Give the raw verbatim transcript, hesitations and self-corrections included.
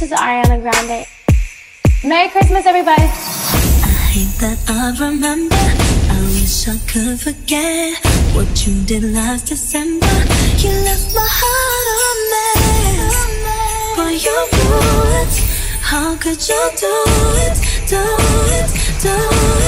is Ariana Grande. Merry Christmas, everybody. I hate that I remember. I wish I could forget what you did last December. You left my heart a mess, but you knew it. How could you do it, do it, do it?